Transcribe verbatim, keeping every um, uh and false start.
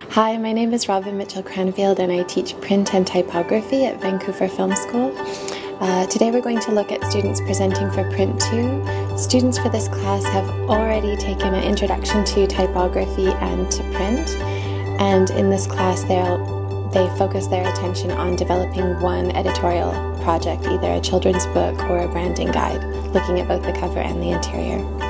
Hi, my name is Robin Mitchell-Cranfield and I teach print and typography at Vancouver Film School. Uh, today we're going to look at students presenting for Print two. Students for this class have already taken an introduction to typography and to print, and in this class they'll, they focus their attention on developing one editorial project, either a children's book or a branding guide, looking at both the cover and the interior.